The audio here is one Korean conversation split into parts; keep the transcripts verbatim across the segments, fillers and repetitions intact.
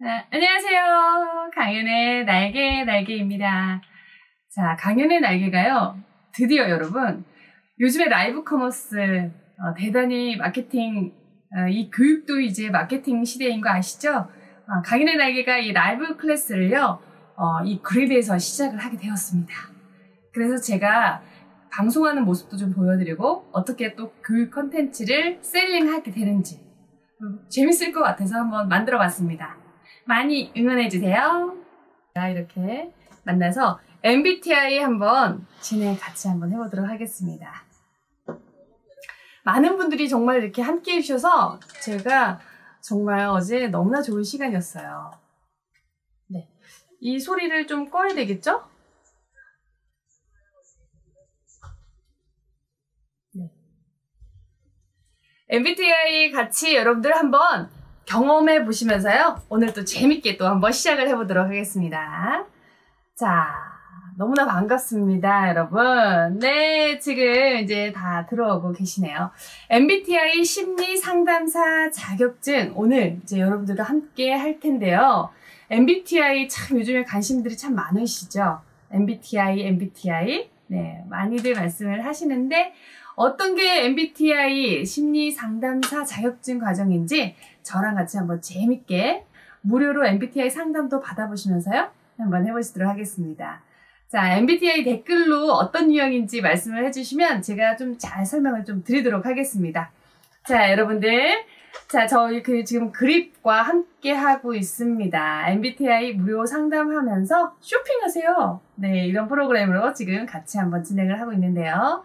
아, 안녕하세요. 강윤의 날개 날개입니다. 자, 강윤의 날개가요. 드디어 여러분, 요즘에 라이브 커머스 어, 대단히 마케팅, 어, 이 교육도 이제 마케팅 시대인 거 아시죠? 어, 강윤의 날개가 이 라이브 클래스를요, 어, 이 그립에서 시작을 하게 되었습니다. 그래서 제가 방송하는 모습도 좀 보여드리고 어떻게 또 교육 컨텐츠를 셀링하게 되는지 음, 재밌을 것 같아서 한번 만들어 봤습니다. 많이 응원해주세요. 자, 이렇게 만나서 엠비티아이 한번 진행 같이 한번 해보도록 하겠습니다. 많은 분들이 정말 이렇게 함께 해주셔서 제가 정말 어제 너무나 좋은 시간이었어요. 네, 이 소리를 좀 꺼야 되겠죠? 네. 엠비티아이 같이 여러분들 한번 경험해 보시면서요. 오늘 또 재밌게 또 한번 시작을 해보도록 하겠습니다. 자, 너무나 반갑습니다, 여러분. 네, 지금 이제 다 들어오고 계시네요. 엠비티아이 심리 상담사 자격증 오늘 이제 여러분들과 함께 할 텐데요. 엠비티아이 참 요즘에 관심들이 참 많으시죠? 엠비티아이, 엠비티아이. 네, 많이들 말씀을 하시는데 어떤 게 엠비티아이 심리 상담사 자격증 과정인지 저랑 같이 한번 재밌게 무료로 엠비티아이 상담도 받아보시면서요. 한번 해보시도록 하겠습니다. 자, 엠비티아이 댓글로 어떤 유형인지 말씀을 해주시면 제가 좀 잘 설명을 좀 드리도록 하겠습니다. 자, 여러분들. 자, 저희 그 지금 그립과 함께 하고 있습니다. 엠비티아이 무료 상담하면서 쇼핑하세요. 네, 이런 프로그램으로 지금 같이 한번 진행을 하고 있는데요.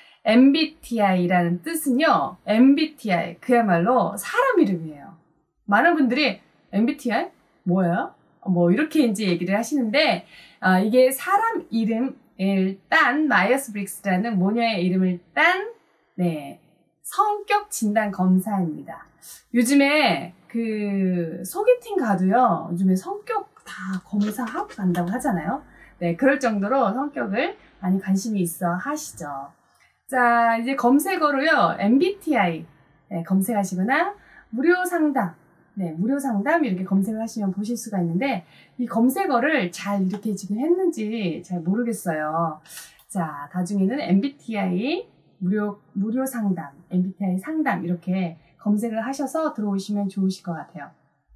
엠비티아이라는 뜻은요, 엠비티아이, 그야말로 사람 이름이에요. 많은 분들이 엠비티아이? 뭐예요? 뭐, 이렇게 이제 얘기를 하시는데, 어, 이게 사람 이름을 딴, 마이어스 브릭스라는 모녀의 이름을 딴, 네, 성격 진단 검사입니다. 요즘에 그, 소개팅 가도요, 요즘에 성격 다 검사하고 간다고 하잖아요. 네, 그럴 정도로 성격을 많이 관심이 있어 하시죠. 자, 이제 검색어로요, 엠비티아이 네, 검색하시거나 무료 상담, 네, 무료 상담 이렇게 검색을 하시면 보실 수가 있는데 이 검색어를 잘 이렇게 지금 했는지 잘 모르겠어요. 자, 나중에는 엠비티아이 무료 무료 상담, 엠비티아이 상담 이렇게 검색을 하셔서 들어오시면 좋으실 것 같아요.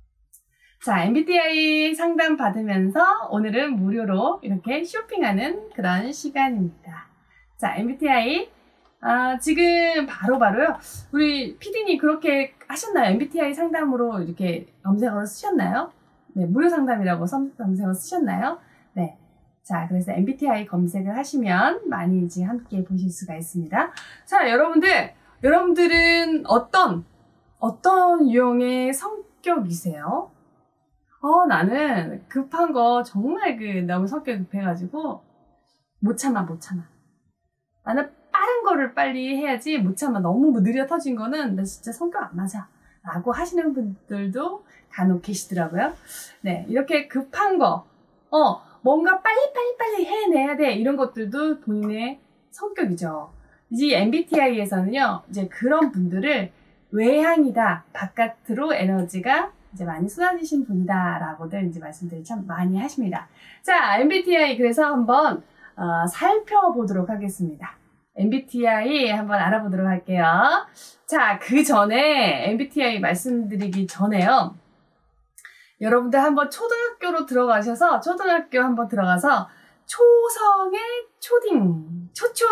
자, 엠비티아이 상담 받으면서 오늘은 무료로 이렇게 쇼핑하는 그런 시간입니다. 자, 엠비티아이 아, 지금 바로바로요. 우리 피디님 그렇게 하셨나요? 엠비티아이 상담으로 이렇게 검색어로 쓰셨나요? 네, 무료 상담이라고 검색어 쓰셨나요? 네. 자, 그래서 엠비티아이 검색을 하시면 많이 이제 함께 보실 수가 있습니다. 자, 여러분들, 여러분들은 어떤, 어떤 유형의 성격이세요? 어, 나는 급한 거 정말 그 너무 성격이 급해가지고 못 참아, 못 참아. 나는 빠른 거를 빨리 해야지 못 참아. 너무 느려 터진 거는 나 진짜 성격 안 맞아 라고 하시는 분들도 간혹 계시더라고요. 네, 이렇게 급한 거 어 뭔가 빨리 빨리 빨리 해내야 돼 이런 것들도 본인의 성격이죠. 이 엠비티아이에서는요 이제 그런 분들을 외향이다, 바깥으로 에너지가 이제 많이 쏟아지신 분이다 라고들 이제 말씀들을 참 많이 하십니다. 자, 엠비티아이 그래서 한번 어, 살펴보도록 하겠습니다. 엠비티아이 한번 알아보도록 할게요. 자, 그 전에 엠비티아이 말씀드리기 전에요. 여러분들 한번 초등학교로 들어가셔서 초등학교 한번 들어가서 초성의 초딩, 초초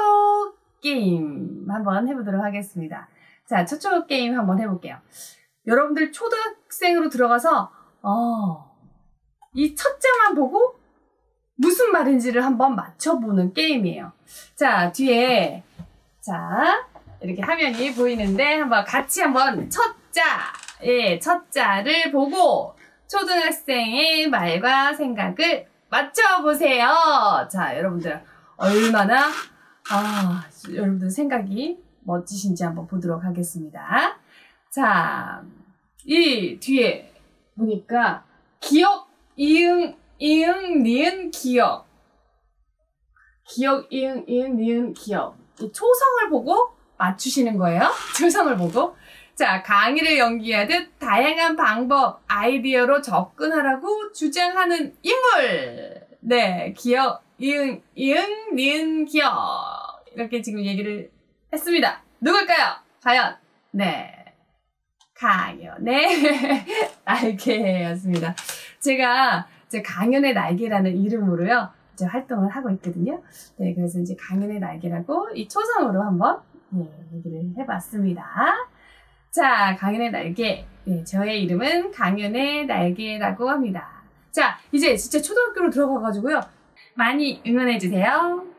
게임 한번 해보도록 하겠습니다. 자, 초초 게임 한번 해볼게요. 여러분들 초등학생으로 들어가서 어, 이 첫 자만 보고 무슨 말인지를 한번 맞춰보는 게임이에요. 자, 뒤에 자 이렇게 화면이 보이는데 한번 같이 한번 첫 자, 예, 첫 자를 보고 초등학생의 말과 생각을 맞춰보세요. 자, 여러분들 얼마나 아, 여러분들 생각이 멋지신지 한번 보도록 하겠습니다. 자, 이 뒤에 보니까 기억, 이응, 이응, 니은, 기억. 기억, 이응, 이응, 니은, 기억. 이 초성을 보고 맞추시는 거예요. 초성을 보고. 자, 강의를 연기하듯 다양한 방법, 아이디어로 접근하라고 주장하는 인물. 네, 기억, 이응, 이응, 니은, 기억. 이렇게 지금 얘기를 했습니다. 누굴까요? 과연? 네. 강연의 날개였습니다. 제가 이제 강연의 날개라는 이름으로요, 이제 활동을 하고 있거든요. 네, 그래서 이제 강연의 날개라고 이 초성으로 한번, 네, 얘기를 해봤습니다. 자, 강연의 날개. 네, 저의 이름은 강연의 날개라고 합니다. 자, 이제 진짜 초등학교로 들어가가지고요. 많이 응원해주세요.